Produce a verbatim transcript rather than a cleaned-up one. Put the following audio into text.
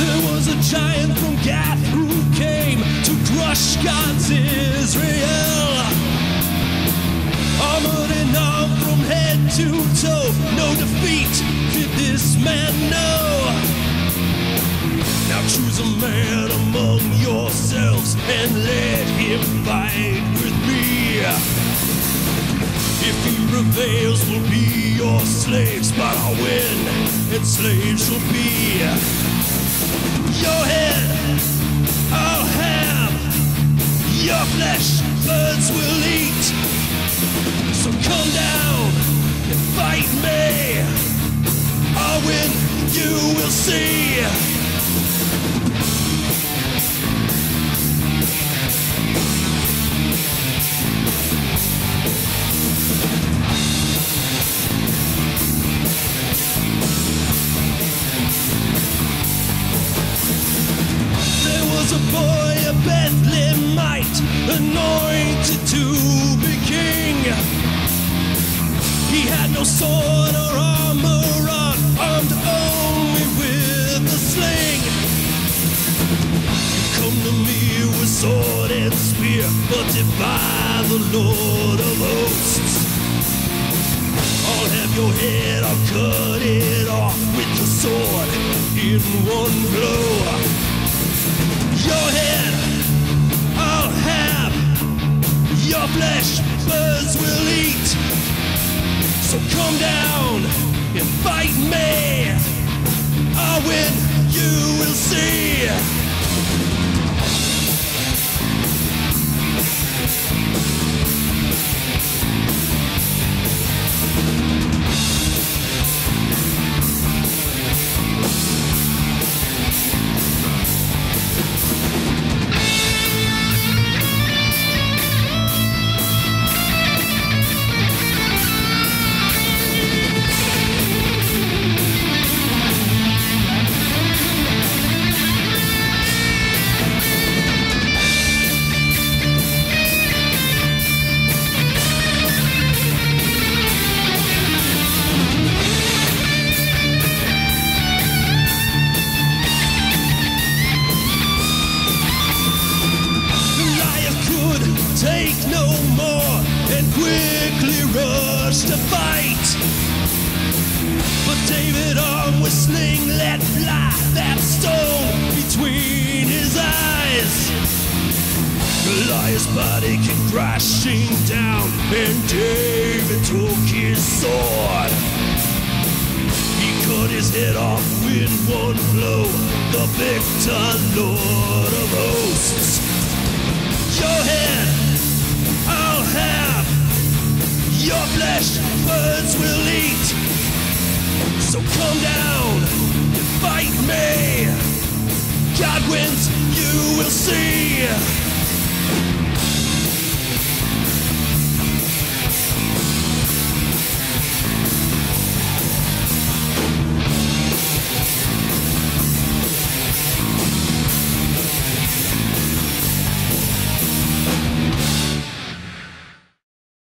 There was a giant from Gath who came to crush God's Israel. Armored and armed from head to toe, no defeat did this man know. Now choose a man among yourselves and let him fight with me. If he prevails, we'll be your slaves, but I'll win, and slaves shall be. Your head, I'll have. Your flesh, birds will eat. So come down and fight me. I'll win, you will see. A boy, a Bethlehemite, anointed to be king. He had no sword or armor on, armed only with a sling. You come to me with sword and spear, but defy the Lord of hosts. I'll have your head, I'll cut it off with the sword in one blow. Your head, I'll have. Your flesh, birds will eat. So come down and fight me. I'll win, you will see. Take no more and quickly rush to fight. But David armed with sling let fly that stone between his eyes. Goliath's body came crashing down and David took his sword. He cut his head off with one blow, the victor, Lord of hosts. Your head, I'll have. Your flesh, birds will eat. So come down and fight me. God wins, you will see.